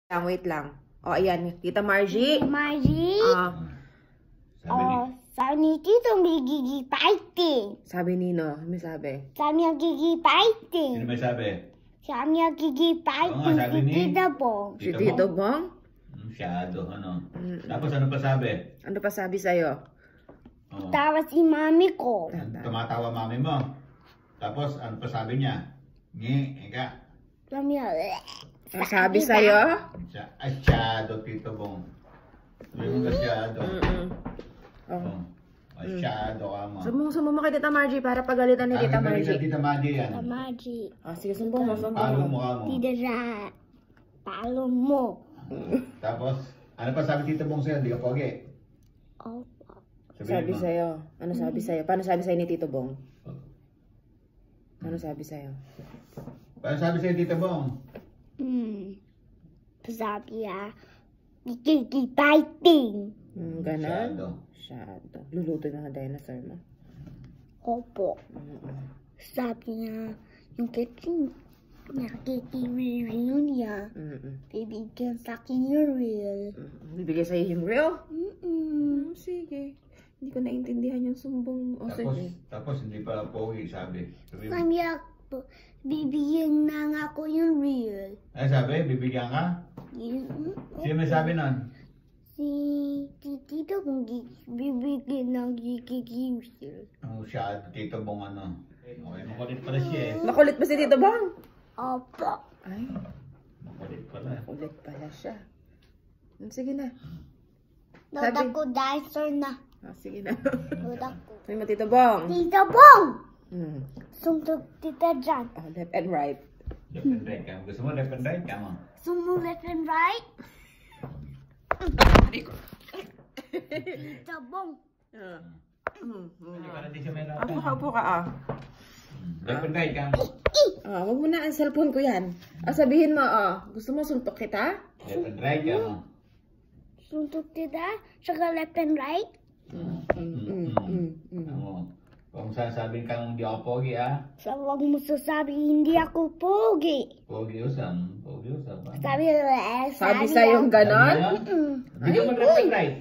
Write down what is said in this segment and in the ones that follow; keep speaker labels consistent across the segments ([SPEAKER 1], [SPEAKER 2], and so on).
[SPEAKER 1] Wait lang. O, ayan. Tita Margie.
[SPEAKER 2] Margie? Sabi ni Tito may gigi-fighting.
[SPEAKER 1] Sabi Nino. May sabi.
[SPEAKER 2] Sabi niya gigi-fighting.
[SPEAKER 3] Sino may sabi?
[SPEAKER 2] Sabi niya gigi-fighting
[SPEAKER 3] Oo nga, sabi
[SPEAKER 2] si
[SPEAKER 3] ni
[SPEAKER 2] Tita Bong.
[SPEAKER 1] Si Tito Bong?
[SPEAKER 3] Masyado, ano. Tapos ano pa sabi?
[SPEAKER 1] Ano pa sabi sa'yo?
[SPEAKER 3] Oo.
[SPEAKER 2] Tawa si mami ko.
[SPEAKER 3] Tumatawa mami mo. Tapos ano pa sabi niya? Ika.
[SPEAKER 2] Sabi niya,
[SPEAKER 1] Ano sabi sa'yo?
[SPEAKER 3] Asyado, Tito Bong. Yung masyado.
[SPEAKER 1] Oh.
[SPEAKER 3] Asyado ka mo.
[SPEAKER 1] Sumbong mo kay Tita Margie para pagalitan ni Tita Margie.
[SPEAKER 3] Tita Margie yan.
[SPEAKER 2] Tita Margie.
[SPEAKER 1] Sige, sumbong mo.
[SPEAKER 3] Palo mo ka mo.
[SPEAKER 2] Tita Ra. Palo mo.
[SPEAKER 3] Tapos, ano pa sabi Tito Bong sa'yo? Hindi ka pogi.
[SPEAKER 2] Opo.
[SPEAKER 1] Sabi sa'yo. Ano sabi sa'yo? Paano sabi sa'yo ni Tito Bong? Ano sabi sa'yo?
[SPEAKER 3] Paano sabi sa'yo Tito Bong?
[SPEAKER 2] Sabi niya, gigi-fighting.
[SPEAKER 1] Ganon? Masyado. Luluto ng dinosaur mo.
[SPEAKER 2] Opo. Sabi niya, yung kitchen, nakikireview niya. Bibigyan sa akin yung real.
[SPEAKER 1] Bibigay sa'yo yung real? Sige. Hindi ko naintindihan yung sumbong.
[SPEAKER 3] Tapos hindi pa pogi, sabi.
[SPEAKER 2] Sabi niya, bibigyan na nga ako yung real.
[SPEAKER 3] Ay, sabi, bibigyan ka? Sino may sabi nun?
[SPEAKER 2] Si Tito kung bibigyan ng gigi-real.
[SPEAKER 3] Masyado, Tito Bong ano. Okay, makulit pala siya eh.
[SPEAKER 1] Makulit ba si Tito Bong?
[SPEAKER 2] Opo.
[SPEAKER 1] Ay,
[SPEAKER 3] Makulit pala.
[SPEAKER 1] makulit pala siya. Sige na.
[SPEAKER 2] Loda ko dinosaur na.
[SPEAKER 1] Sige na.
[SPEAKER 2] Loda ko.
[SPEAKER 1] Sabi mo, Tito Bong.
[SPEAKER 2] Tito Bong! Suntok tita dyan.
[SPEAKER 1] Left and right.
[SPEAKER 3] Left and right ka. Gusto mo left and right ka mo?
[SPEAKER 2] Sumo left and right. Tita Bong.
[SPEAKER 3] Hindi ka na di siya may lahat.
[SPEAKER 1] Upo ka.
[SPEAKER 3] Left and right ka mo?
[SPEAKER 1] Wag mo na ang cellphone ko yan. Sabihin mo, gusto mo suntok kita?
[SPEAKER 3] Left and right ka mo?
[SPEAKER 2] Suntok tita, saka left and right.
[SPEAKER 3] Kung sasabihin kang hindi ako pogi
[SPEAKER 2] So, wag mo sasabi, hindi ako pogi.
[SPEAKER 3] Pogi usam. Pogi usam.
[SPEAKER 1] Sabi sa'yo ganon?
[SPEAKER 3] Hindi mo left and right.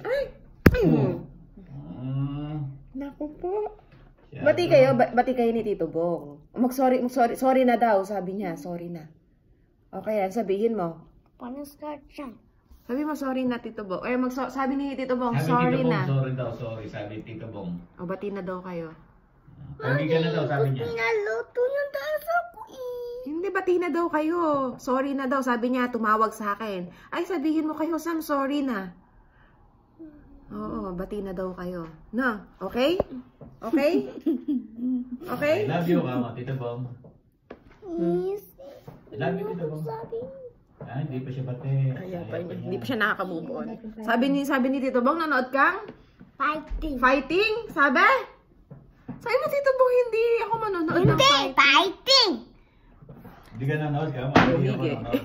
[SPEAKER 1] Naku po. Bati kayo ni Tito Bong. Sorry na daw, sabi niya, sorry na. Okay, sabihin mo.
[SPEAKER 2] Paano start siya?
[SPEAKER 1] Sabi mo, sorry na, Tito Bong. Sabi ni Tito Bong,
[SPEAKER 3] Sabi
[SPEAKER 1] sorry
[SPEAKER 3] Tito Bong,
[SPEAKER 1] na.
[SPEAKER 3] sorry daw, sorry. Sabi Tito Bong.
[SPEAKER 1] Bati na daw kayo.
[SPEAKER 3] Pogi ka na daw, sabi niya.
[SPEAKER 2] Pinaluto yung dinosaur ko
[SPEAKER 1] Hindi, bati na daw kayo. Sorry na daw, sabi niya, tumawag sa akin. Ay, sabihin mo kayo, Sam, sorry na. Oo, bati na daw kayo. No, okay? Okay? Okay?
[SPEAKER 3] I love you, Mama, Tito Bong.
[SPEAKER 2] Yes.
[SPEAKER 3] I love you, Tito Bong. Hindi pa siya bati.
[SPEAKER 1] Hindi pa siya nakaka-move on. Sabi ni Tito Bong, nanood kang?
[SPEAKER 2] Fighting.
[SPEAKER 1] Fighting? Sabi? Sabi mo, Tito Bong, hindi ako manonood ng
[SPEAKER 2] Hindi,
[SPEAKER 1] fighting.
[SPEAKER 2] fighting.
[SPEAKER 3] Hindi ka nanood ka, Mama. Hindi ako nanood.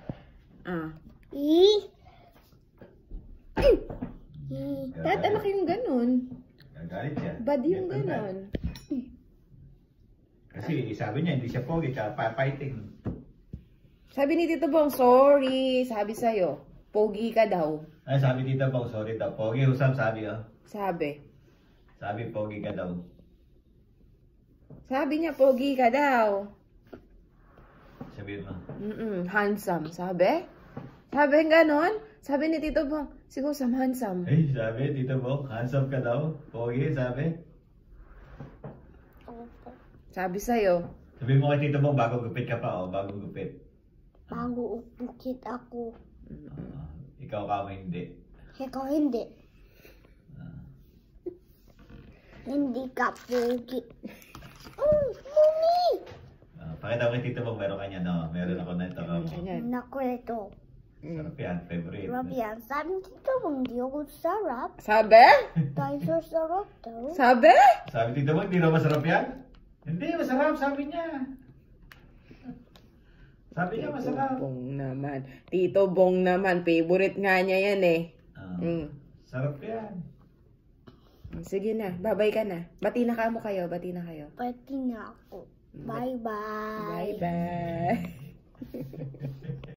[SPEAKER 1] Ba't anak yung ganun?
[SPEAKER 3] Gagalit siya.
[SPEAKER 1] Bad yung ganun?
[SPEAKER 3] Kasi sabi niya, hindi siya pogi, tsaka fighting.
[SPEAKER 1] Sabi ni Tito Bong, sorry. Sabi sa'yo, pogi ka daw.
[SPEAKER 3] Ay, sabi Tito Bong, sorry daw. Pogi, usap, sabi
[SPEAKER 1] Sabi.
[SPEAKER 3] Sabi, pogi ka daw.
[SPEAKER 1] Sabi niya, pogi ka daw.
[SPEAKER 3] Sabihin mo.
[SPEAKER 1] Handsome. Sabi? Sabi ganon? Sabi ni Tito Bong, si Kusam, handsome.
[SPEAKER 3] Ay, sabi, Tito Bong, handsome ka daw. Pogi, sabi.
[SPEAKER 1] Sabi sa'yo.
[SPEAKER 3] Sabi mo kay Tito Bong, bago gupit ka pa, bago gupit.
[SPEAKER 2] Bago upukit ako.
[SPEAKER 3] Ikaw ka mo hindi.
[SPEAKER 2] Ikaw hindi. Hindi ka pogi. Mami!
[SPEAKER 3] Pakita mo kay Tito Bong, meron ka niya, no? Meron ako na ito.
[SPEAKER 2] Naku, ito.
[SPEAKER 3] Sarap yan, favorite.
[SPEAKER 2] Sarap yan. Sabi dito, hindi ako sarap.
[SPEAKER 1] Sabi?
[SPEAKER 2] Dinosaur sarap daw.
[SPEAKER 1] Sabi?
[SPEAKER 3] Sabi Tito Bong, hindi na masarap yan? Hindi, masarap, sabi niya. Sabi niya, masarap.
[SPEAKER 1] Tito Bong naman. Tito Bong naman. Favorite nga niya yan eh.
[SPEAKER 3] Sarap yan.
[SPEAKER 1] Sige na. Babay ka na. Bati na kamo kayo. Bati na kayo.
[SPEAKER 2] Pati na ako. Bye-bye.
[SPEAKER 1] Bye-bye.